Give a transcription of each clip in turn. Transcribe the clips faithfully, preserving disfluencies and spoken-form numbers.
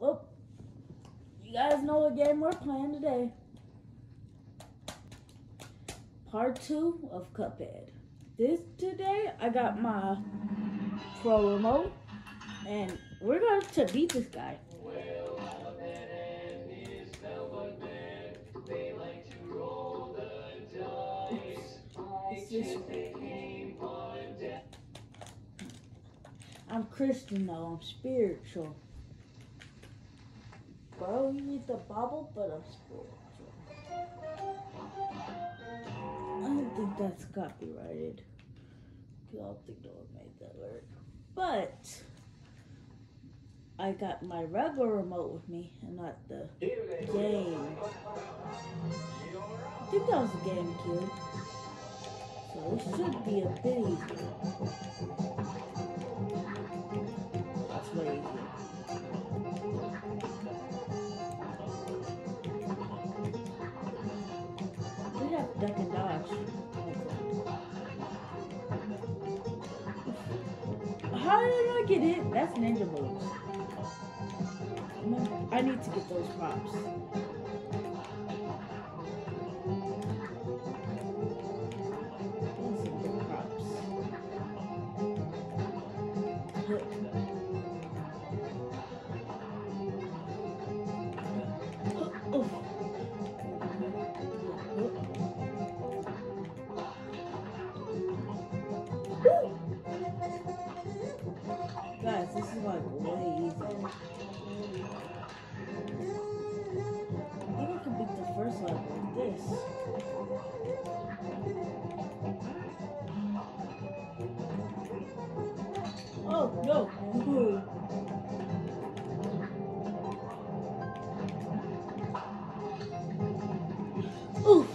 Oh, you guys know what game we're playing today. Part two of Cuphead. This today, I got my pro remote, and we're going to beat this guy. It's this way. I'm Christian though, I'm spiritual. Bro, you need the Bible, but I'm spiritual. I don't think that's copyrighted. I don't think no one made that word. But I got my regular remote with me and not the game. I think that was a GameCube. So it should be a bit easier. That's way easier. We have duck and dodge. How did I get it? That's ninja moves. I need to get those props. Those are good props. Guys, this is like way easy. I think I can beat the first level with this. Oh no! Ooh. Ooh.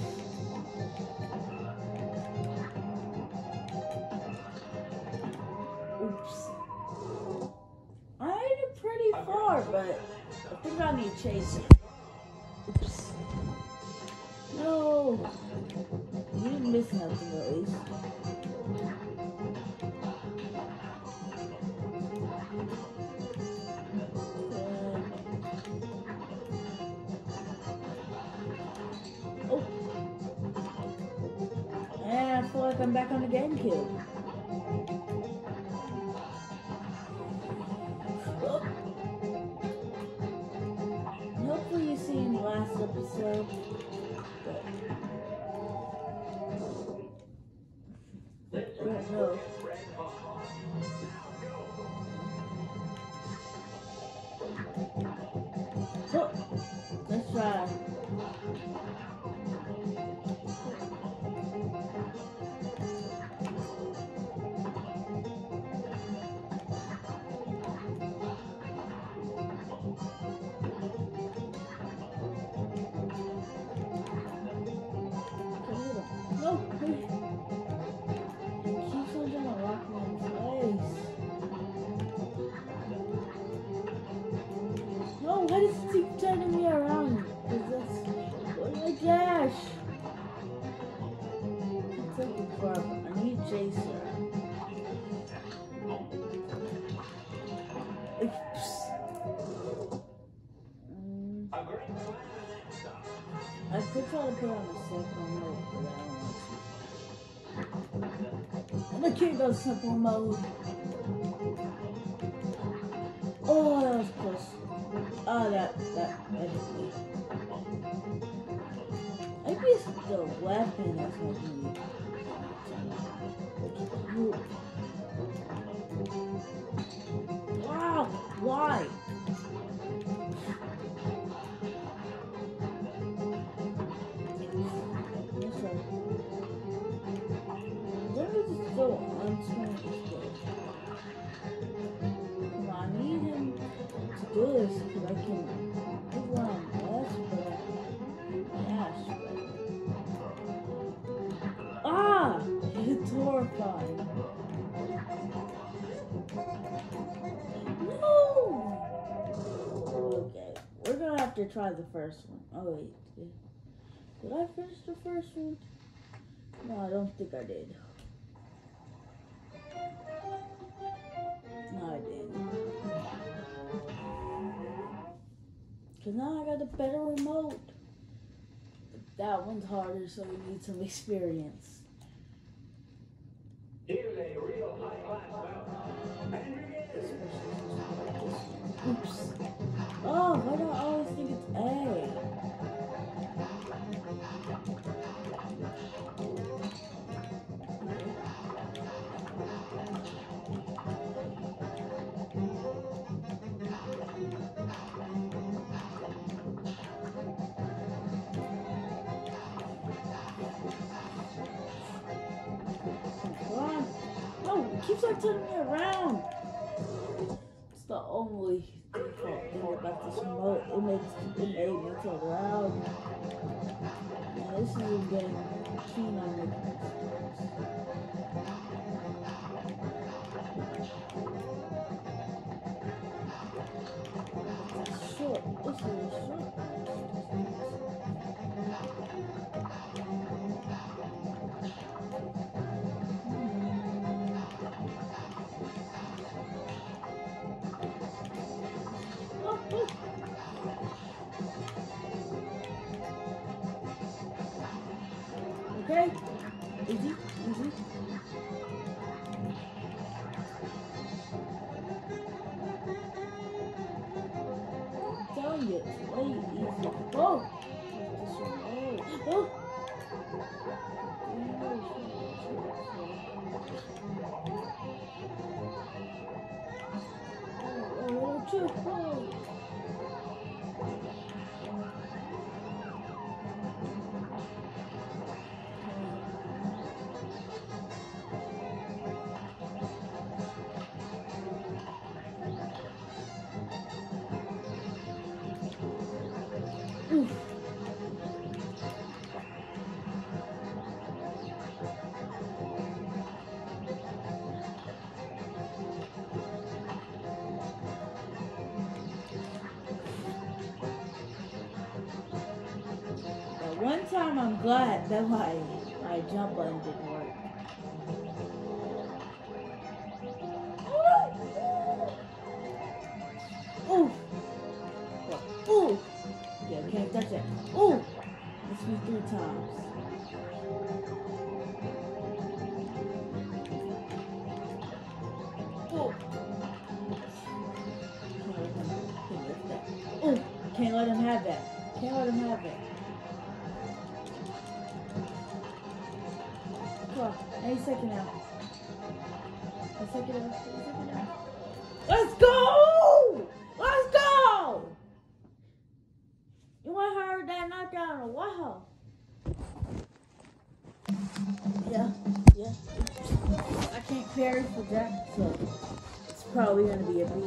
Oops. I made it pretty far, but I think I need chaser. Oops. No. You didn't miss nothing at least. Oh. And I feel like I'm back on the GameCube. Oh. Hopefully you see in the last episode. But... But no. Oh. Let's try. No, please. He keeps on trying to lock me in place. No, why does it keep turning me around? Is this... What did I dash? It's taking forever. I need Jason. Oops. Mm. I could try to put on a simple mode, but I don't want to. And I can't go simple mode. Oh, that was close. Oh, that, that, that hit me. Maybe it's the weapon that's making me. Wow, why? Let me just go on to Come on, I need him to do this because I can move around less, but dash. Ah! It's horrifying. No! Okay, we're gonna have to try the first one. Oh wait, did, did I finish the first one? No, I don't think I did. No, I didn't. Cause now I got a better remote. That one's harder, so we need some experience. Here's a real high-class mountain. And begin. Oops. Oh, why do I always think it's A? Keeps on turning me around. It's the only default thing about this remote. It makes it made me turn around. Yeah, this is getting keen on me. It's short. This is short. Okay, easy, easy. Dang it, way easy. Oh! Oh! Oh! Oh, too close. Oof. But one time I'm glad that my, my jump button didn't work. Ooh! Ooh! Yeah, can't touch it. Ooh! Missed me three times. Ooh! Ooh! Can't let him have that. Can't let him have that. Come on. Any second now. Any second now. Any second now. Let's go! Let's go! You want to heard that knockdown? Wow. Yeah, yeah. I can't parry for Jack, so it's probably going to be a B.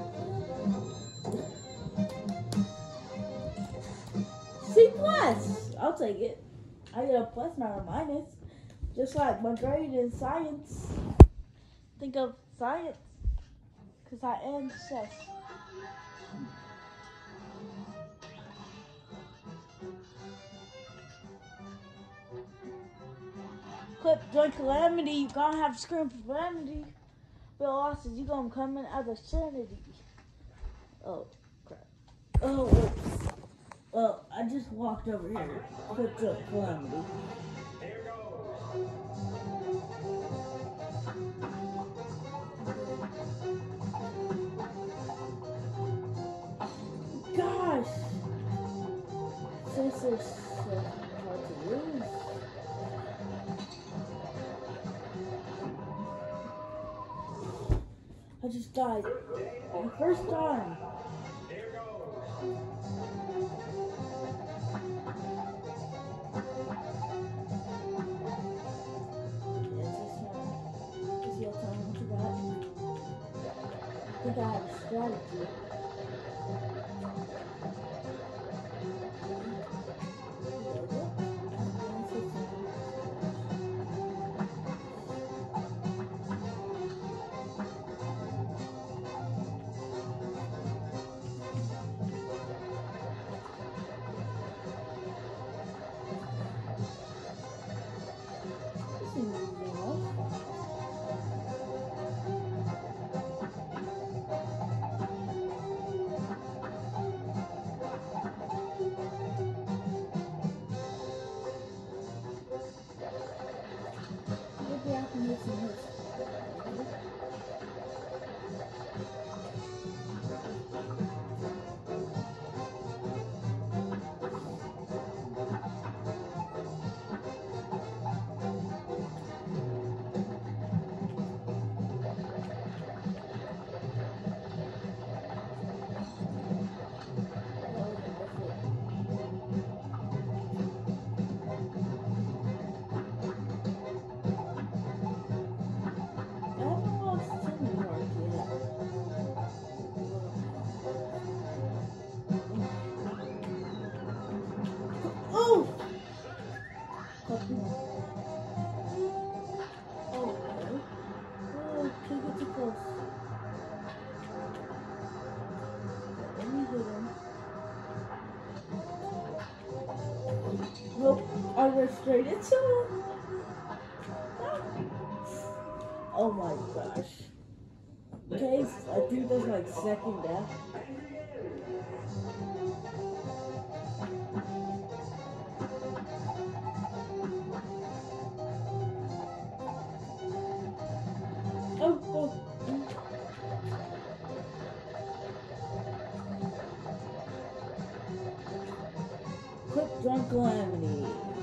C plus! I'll take it. I get a plus, not a minus. Just like my grade in science. Think of science. Because I am chef. Clip join Calamity. You gonna have to scream for Calamity. Bill Austin, you gonna come in as a sanity. Oh, crap. Oh, whoops. Well, I just walked over here. Clipped up Calamity. Here goes. Gosh! This is so hard to lose. I just died. My first time. Here goes. Yes, this one. Is your time what you got? I think I have a strategy. went straight into him. Oh my gosh. Okay, I think that's like second down. Oh, oh. Quick drunk calamity.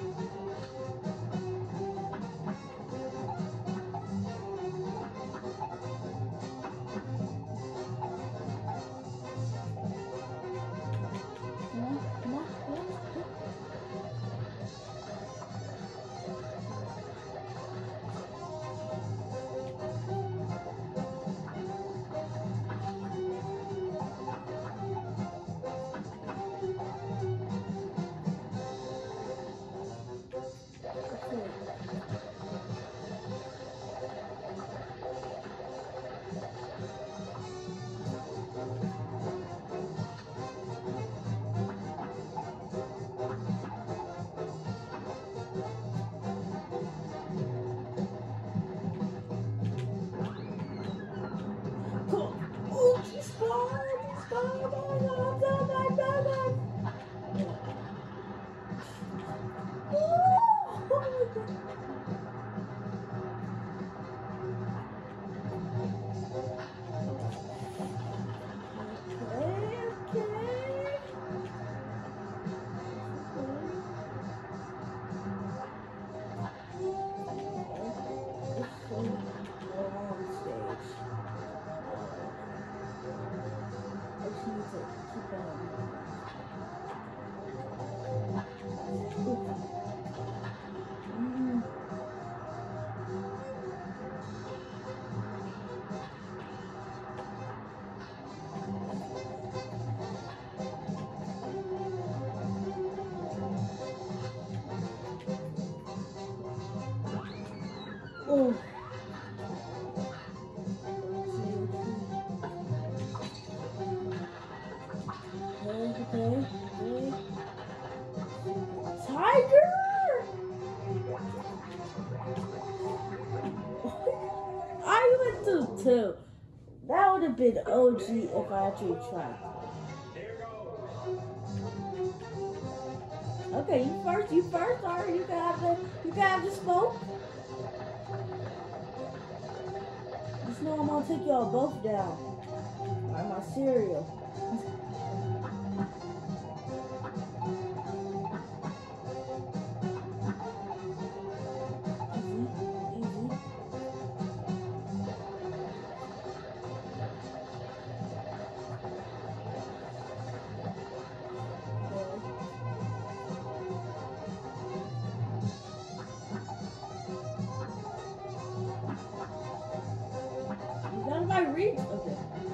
Come on, come on, come on. Oh, she scored! She scored! Oh my God! Oh my God! Oh my God! Okay, okay. It's so long stage. I just need to keep on. Mm. Oh. Okay, okay, okay. Tiger! I went through two. That would have been O G if I actually tried. Okay, you first, you first, alright, you can have the, you can have the smoke. Just know I'm gonna take y'all both down. Alright, my cereal. Is that my reach? Okay.